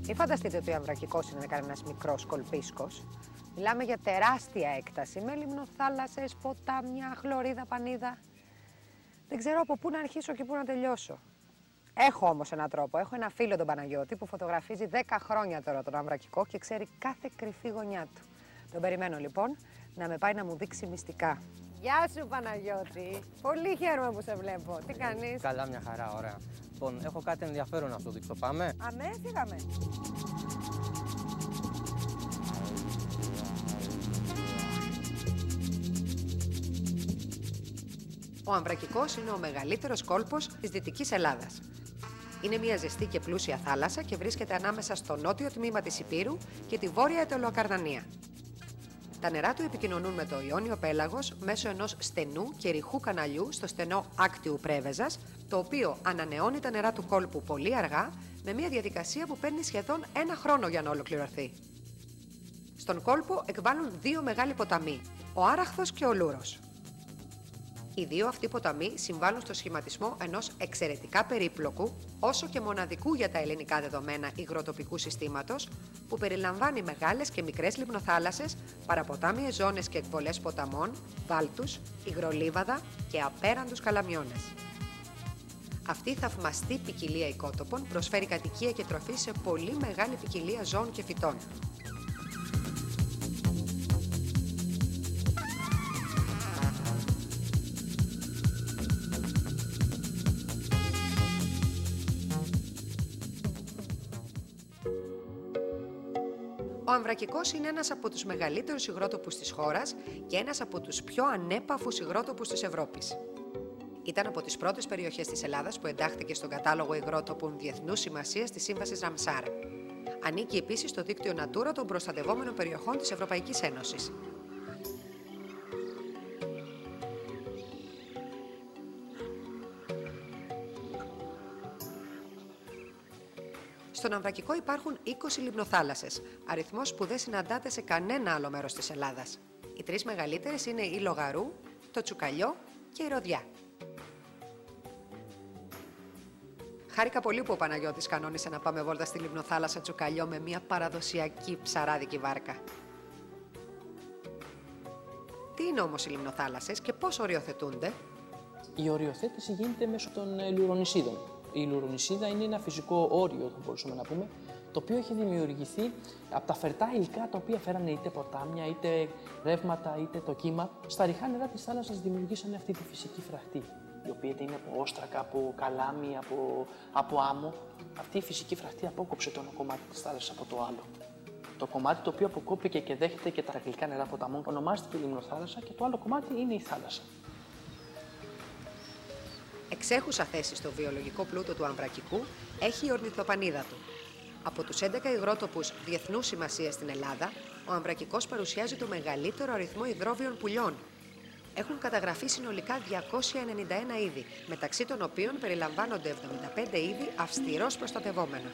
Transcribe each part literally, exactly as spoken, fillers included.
Μην φανταστείτε ότι ο Αμβρακικός είναι κανένας μικρός κολπίσκος. Μιλάμε για τεράστια έκταση με λιμνοθάλασσες, ποτάμια, χλωρίδα, πανίδα. Δεν ξέρω από πού να αρχίσω και πού να τελειώσω. Έχω όμως έναν τρόπο. Έχω ένα φίλο, τον Παναγιώτη, που φωτογραφίζει δέκα χρόνια τώρα τον Αμβρακικό και ξέρει κάθε κρυφή γωνιά του. Τον περιμένω λοιπόν να με πάει να μου δείξει μυστικά. Γεια σου Παναγιώτη. Πολύ χαίρομαι που σε βλέπω. Τι κάνεις? Καλά, μια χαρά, ωραία. Λοιπόν, έχω κάτι ενδιαφέρον να σου δείξω. Πάμε. Αμέ, φύγαμε. Ο Αμβρακικός είναι ο μεγαλύτερος κόλπος της Δυτικής Ελλάδας. Είναι μια ζεστή και πλούσια θάλασσα και βρίσκεται ανάμεσα στο νότιο τμήμα της Ηπείρου και τη βόρεια Αιτωλοακαρδανία. Τα νερά του επικοινωνούν με το Ιόνιο Πέλαγος μέσω ενός στενού και ρηχού καναλιού στο στενό Άκτιου Πρέβεζας, το οποίο ανανεώνει τα νερά του κόλπου πολύ αργά, με μια διαδικασία που παίρνει σχεδόν ένα χρόνο για να ολοκληρωθεί. Στον κόλπο εκβάλλουν δύο μεγάλοι ποταμοί, ο Άραχθος και ο Λούρος. Οι δύο αυτοί ποταμοί συμβάλλουν στο σχηματισμό ενός εξαιρετικά περίπλοκου, όσο και μοναδικού για τα ελληνικά δεδομένα υγροτοπικού συστήματος, που περιλαμβάνει μεγάλες και μικρές λιμνοθάλασσες, παραποτάμιες ζώνες και εκβολές ποταμών, βάλτους, υγρολίβαδα και απέραντους καλαμιώνες. Αυτή η θαυμαστή ποικιλία οικότοπων προσφέρει κατοικία και τροφή σε πολύ μεγάλη ποικιλία ζώων και φυτών. Ο Αμβρακικός είναι ένας από τους μεγαλύτερους υγρότοπους της χώρας και ένας από τους πιο ανέπαφους υγρότοπους της Ευρώπης. Ήταν από τις πρώτες περιοχές της Ελλάδας που εντάχθηκε στον κατάλογο υγρότοπων διεθνούς σημασίας της Σύμβασης Ραμσάρ. Ανήκει επίσης στο δίκτυο Natura των προστατευόμενων περιοχών της Ευρωπαϊκής Ένωσης. Στον Αμβρακικό υπάρχουν είκοσι λιμνοθάλασσες, αριθμός που δεν συναντάται σε κανένα άλλο μέρος της Ελλάδας. Οι τρεις μεγαλύτερες είναι η Λογαρού, το Τσουκαλιό και η Ροδιά. Χάρηκα πολύ που ο Παναγιώτης κανόνισε να πάμε βόλτα στη λιμνοθάλασσα Τσουκαλιό με μια παραδοσιακή ψαράδικη βάρκα. Τι είναι όμως οι λιμνοθάλασσες και πώς οριοθετούνται? Η οριοθέτηση γίνεται μέσω των λουρονησίδων. Η λουρονησίδα είναι ένα φυσικό όριο, θα μπορούσαμε να πούμε, το οποίο έχει δημιουργηθεί από τα φερτά υλικά τα οποία φέρανε είτε ποτάμια, είτε ρεύματα, είτε το κύμα. Στα ριχά νερά της θάλασσας δημιουργήσανε αυτή τη φυσική φραχτή, η οποία είτε είναι από όστρακα, από καλάμι, από, από άμμο. Αυτή η φυσική φραχτή απόκοψε το ένα κομμάτι της θάλασσας από το άλλο. Το κομμάτι το οποίο αποκόπηκε και δέχεται και τα γλυκά νερά ποταμών ονομάζεται λιμνοθάλασσα και το άλλο κομμάτι είναι η θάλασσα. Εξέχουσα θέση στο βιολογικό πλούτο του Αμβρακικού έχει η ορνηθοπανίδα του. Από τους έντεκα υγρότοπους διεθνούς σημασίας στην Ελλάδα, ο Αμβρακικός παρουσιάζει το μεγαλύτερο αριθμό υδρόβιων πουλιών. Έχουν καταγραφεί συνολικά διακόσια ενενήντα ένα είδη, μεταξύ των οποίων περιλαμβάνονται εβδομήντα πέντε είδη αυστηρώς προστατευόμενα.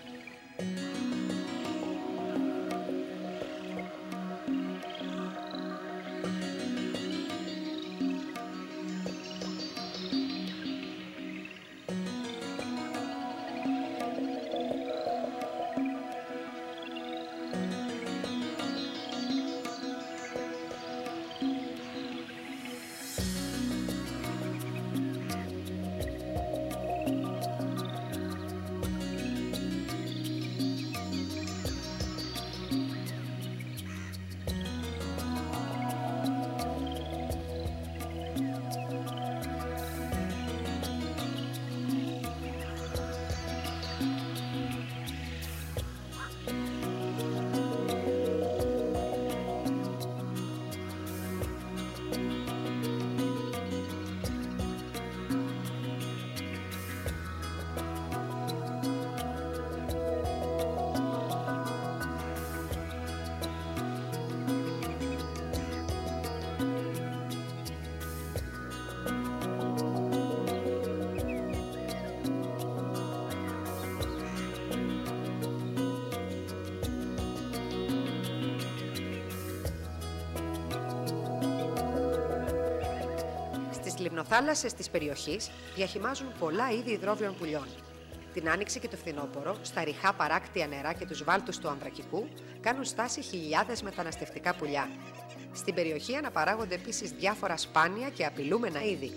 Στις λιμνοθάλασσες της περιοχής διαχυμάζουν πολλά είδη υδρόβιων πουλιών. Την Άνοιξη και το φθινόπωρο, στα ρηχά παράκτια νερά και τους βάλτους του Αμβρακικού, κάνουν στάση χιλιάδες μεταναστευτικά πουλιά. Στην περιοχή αναπαράγονται επίσης διάφορα σπάνια και απειλούμενα είδη.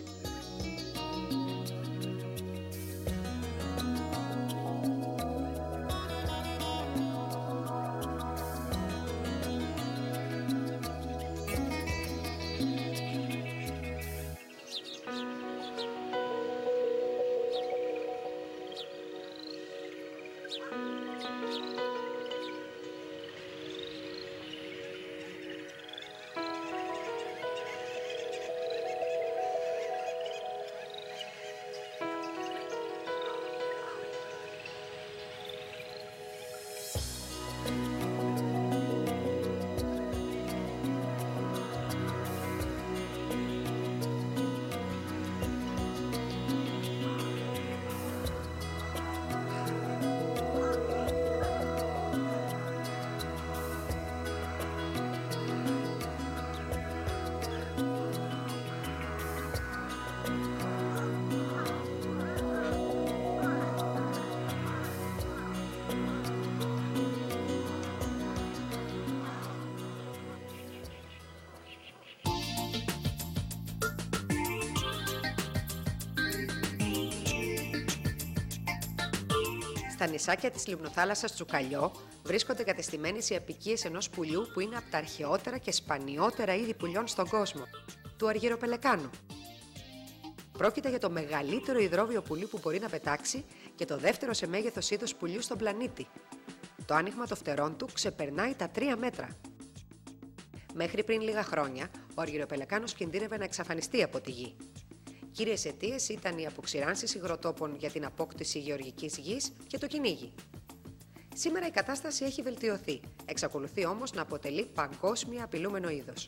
Στα νησάκια της λιμνοθάλασσας Τσουκαλιό βρίσκονται εγκατεστημένες οι αποικίες ενός πουλιού που είναι από τα αρχαιότερα και σπανιότερα είδη πουλιών στον κόσμο, του αργυροπελεκάνου. Πρόκειται για το μεγαλύτερο υδρόβιο πουλί που μπορεί να πετάξει και το δεύτερο σε μέγεθος είδος πουλιού στον πλανήτη. Το άνοιγμα των φτερών του ξεπερνάει τα τρία μέτρα. Μέχρι πριν λίγα χρόνια, ο αργυροπελεκάνος κινδύνευε να εξαφανιστεί από τη γη. Κύριες αιτίες ήταν οι αποξηράνσεις υγροτόπων για την απόκτηση γεωργικής γης και το κυνήγι. Σήμερα η κατάσταση έχει βελτιωθεί, εξακολουθεί όμως να αποτελεί παγκόσμια απειλούμενο είδος.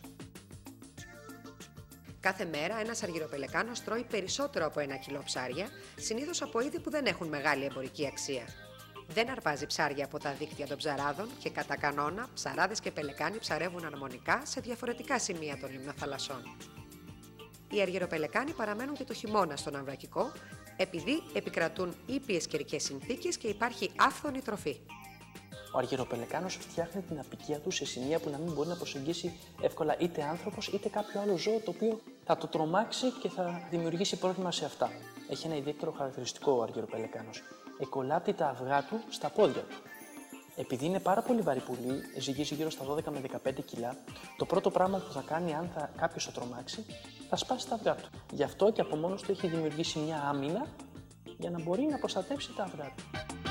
Κάθε μέρα ένας αργυροπελεκάνος τρώει περισσότερο από ένα κιλό ψάρια, συνήθως από είδη που δεν έχουν μεγάλη εμπορική αξία. Δεν αρπάζει ψάρια από τα δίκτυα των ψαράδων και κατά κανόνα ψαράδες και πελεκάνοι ψαρεύουν αρμονικά σε διαφορετικά σημεία των λιμνοθαλασσών. Οι αργυροπελεκάνοι παραμένουν και το χειμώνα στον Αμβρακικό, επειδή επικρατούν ήπιες καιρικές συνθήκες και υπάρχει άφθονη τροφή. Ο αργυροπελεκάνος φτιάχνει την αποικία του σε σημεία που να μην μπορεί να προσεγγίσει εύκολα είτε άνθρωπος είτε κάποιο άλλο ζώο το οποίο θα το τρομάξει και θα δημιουργήσει πρόβλημα σε αυτά. Έχει ένα ιδιαίτερο χαρακτηριστικό ο αργυροπελεκάνος. Εκολάπτει τα αυγά του στα πόδια του. Επειδή είναι πάρα πολύ βαρύ πουλί, ζυγίζει γύρω στα δώδεκα με δεκαπέντε κιλά, το πρώτο πράγμα που θα κάνει αν θα, κάποιος το τρομάξει, θα σπάσει τα αυγά του. Γι' αυτό και από μόνος του έχει δημιουργήσει μια άμυνα για να μπορεί να προστατεύσει τα αυγά του.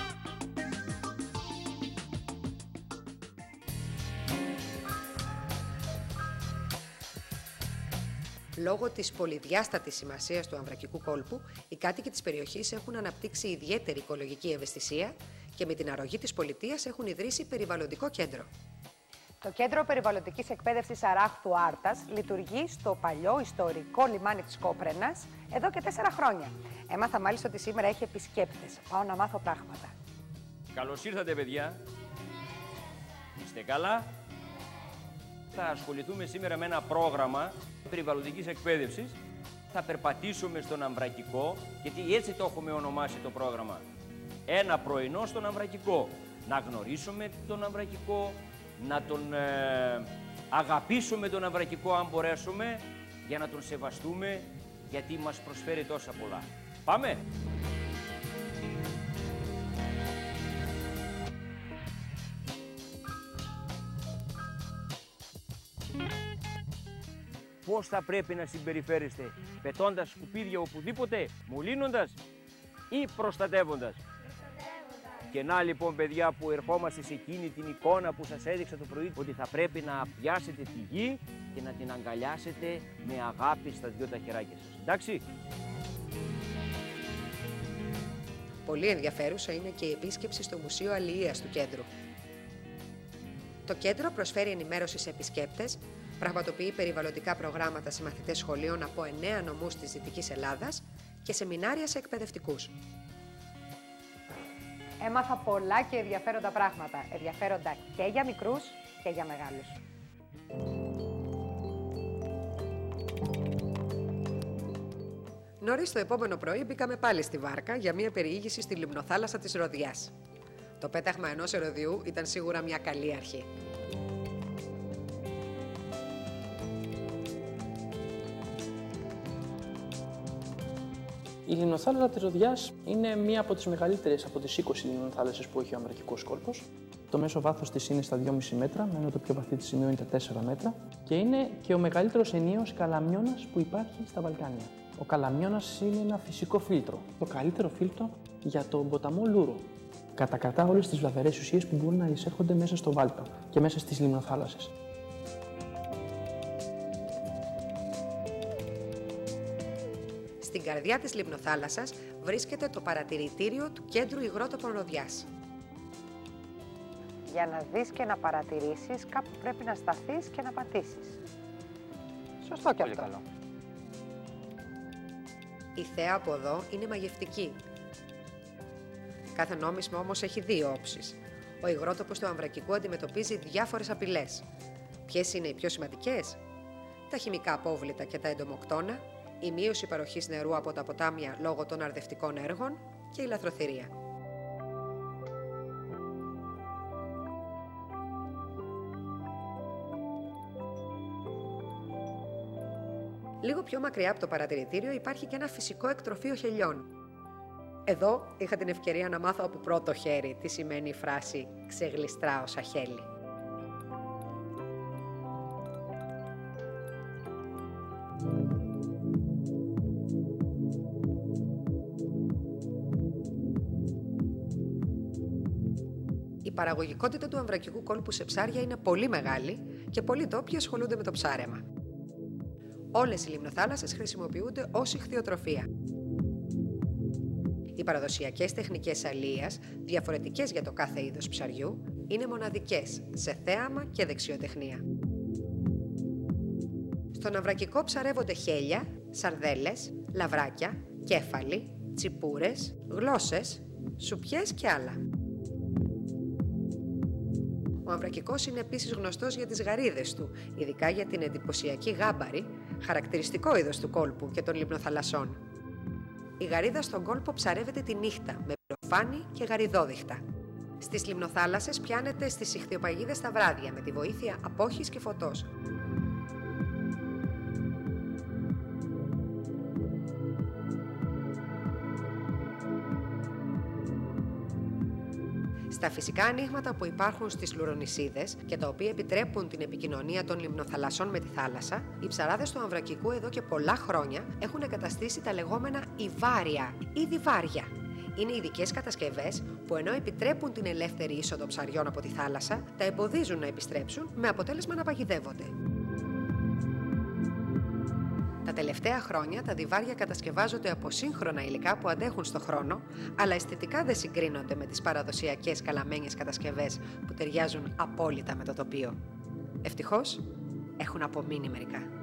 Λόγω της πολυδιάστατης σημασίας του Αμβρακικού κόλπου, οι κάτοικοι της περιοχής έχουν αναπτύξει ιδιαίτερη οικολογική ευαισθησία και με την αρρωγή της πολιτείας έχουν ιδρύσει περιβαλλοντικό κέντρο. Το Κέντρο Περιβαλλοντικής Εκπαίδευσης Αράχθου Άρτας λειτουργεί στο παλιό ιστορικό λιμάνι της Κόπρενας εδώ και τέσσερα χρόνια. Έμαθα μάλιστα ότι σήμερα έχει επισκέπτες. Πάω να μάθω πράγματα. Καλώς ήρθατε, παιδιά. Είστε καλά? Θα ασχοληθούμε σήμερα με ένα πρόγραμμα περιβαλλοντικής εκπαίδευσης. Θα περπατήσουμε στον Αμβρακικό, γιατί έτσι το έχουμε ονομάσει το πρόγραμμα. Ένα πρωινό στον Αμβρακικό. Να γνωρίσουμε τον Αμβρακικό, να τον ε, αγαπήσουμε τον Αμβρακικό αν μπορέσουμε, για να τον σεβαστούμε, γιατί μας προσφέρει τόσα πολλά. Πάμε! Πώς θα πρέπει να συμπεριφέρεστε, πετώντας σκουπίδια οπουδήποτε, μολύνοντας ή προστατεύοντας? Και να λοιπόν, παιδιά, που ερχόμαστε σε εκείνη την εικόνα που σας έδειξα το πρωί, ότι θα πρέπει να πιάσετε τη γη και να την αγκαλιάσετε με αγάπη στα δυο τα χεράκια σας. Εντάξει? Πολύ ενδιαφέρουσα είναι και η επίσκεψη στο Μουσείο Αλληλείας του κέντρου. Το κέντρο προσφέρει ενημέρωση σε επισκέπτες, πραγματοποιεί περιβαλλοντικά προγράμματα σε μαθητές σχολείων από εννέα νομούς της Δυτικής Ελλάδας και σεμινάρια σε εκπαιδευτικούς. Έμαθα πολλά και ενδιαφέροντα πράγματα. Ενδιαφέροντα και για μικρούς και για μεγάλους. Νωρίς το επόμενο πρωί μπήκαμε πάλι στη βάρκα για μια περιήγηση στη λιμνοθάλασσα της Ρωδιάς. Το πέταγμα ενός ερωδιού ήταν σίγουρα μια καλή αρχή. Η λιμνοθάλασσα της Ρωδιάς είναι μία από τις μεγαλύτερες από τις είκοσι λιμνοθάλασσες που έχει ο Αμβρακικός κόλπος. Το μέσο βάθος της είναι στα δυόμισι μέτρα, ενώ το πιο βαθύ της σημείο είναι τα τέσσερα μέτρα και είναι και ο μεγαλύτερος ενιαίος καλαμιώνας που υπάρχει στα Βαλκάνια. Ο καλαμιώνας είναι ένα φυσικό φίλτρο, το καλύτερο φίλτρο για τον ποταμό Λούρο. Κατακρατά όλες τις βλαβερές ουσίες που μπορούν να εισέρχονται μέσα στο Βάλτα και μέσα στις λιμνοθάλασσες. Στην καρδιά της λιμνοθάλασσας βρίσκεται το παρατηρητήριο του Κέντρου Υγρότοπων Ρωδιάς. Για να δεις και να παρατηρήσεις, κάπου πρέπει να σταθείς και να πατήσεις. Σωστό και αυτό. Καλό. Η θέα από εδώ είναι μαγευτική. Κάθε νόμισμα όμως έχει δύο όψεις. Ο υγρότοπος του Αμβρακικού αντιμετωπίζει διάφορες απειλές. Ποιες είναι οι πιο σημαντικές? Τα χημικά απόβλητα και τα εντομοκτώνα, η μείωση παροχής νερού από τα ποτάμια λόγω των αρδευτικών έργων και η λαθροθυρία. Λίγο πιο μακριά από το παρατηρητήριο υπάρχει και ένα φυσικό εκτροφείο χελιών. Εδώ είχα την ευκαιρία να μάθω από πρώτο χέρι τι σημαίνει η φράση «ξεγλιστράω σαν χέλι». Η παραγωγικότητα του Αμβρακικού κόλπου σε ψάρια είναι πολύ μεγάλη και πολλοί τόποι ασχολούνται με το ψάρεμα. Όλες οι λιμνοθάλασσες χρησιμοποιούνται ως ιχθυοτροφία. Οι παραδοσιακές τεχνικές αλίειας, διαφορετικές για το κάθε είδος ψαριού, είναι μοναδικές σε θέαμα και δεξιοτεχνία. Στον Αμβρακικό ψαρεύονται χέλια, σαρδέλες, λαβράκια, κέφαλοι, τσιπούρες, γλώσσες, σουπιές και άλλα. Ο Αμβρακικός είναι επίσης γνωστός για τις γαρίδες του, ειδικά για την εντυπωσιακή γάμπαρη, χαρακτηριστικό είδος του κόλπου και των λιμνοθαλασσών. Η γαρίδα στον κόλπο ψαρεύεται τη νύχτα, με πυροφάνη και γαριδόδειχτα. Στις λιμνοθάλασσες πιάνεται στις ιχθυοπαγίδες τα βράδια, με τη βοήθεια απόχης και φωτός. Στα φυσικά ανοίγματα που υπάρχουν στις Λουρονησίδες και τα οποία επιτρέπουν την επικοινωνία των λιμνοθαλασσών με τη θάλασσα, οι ψαράδες του Αμβρακικού εδώ και πολλά χρόνια έχουν εγκαταστήσει τα λεγόμενα ιβάρια ή διβάρια. Είναι ειδικές κατασκευές που ενώ επιτρέπουν την ελεύθερη είσοδο ψαριών από τη θάλασσα, τα εμποδίζουν να επιστρέψουν με αποτέλεσμα να παγιδεύονται. Τα τελευταία χρόνια τα διβάρια κατασκευάζονται από σύγχρονα υλικά που αντέχουν στο χρόνο, αλλά αισθητικά δεν συγκρίνονται με τις παραδοσιακές καλαμένιες κατασκευές που ταιριάζουν απόλυτα με το τοπίο. Ευτυχώς, έχουν απομείνει μερικά.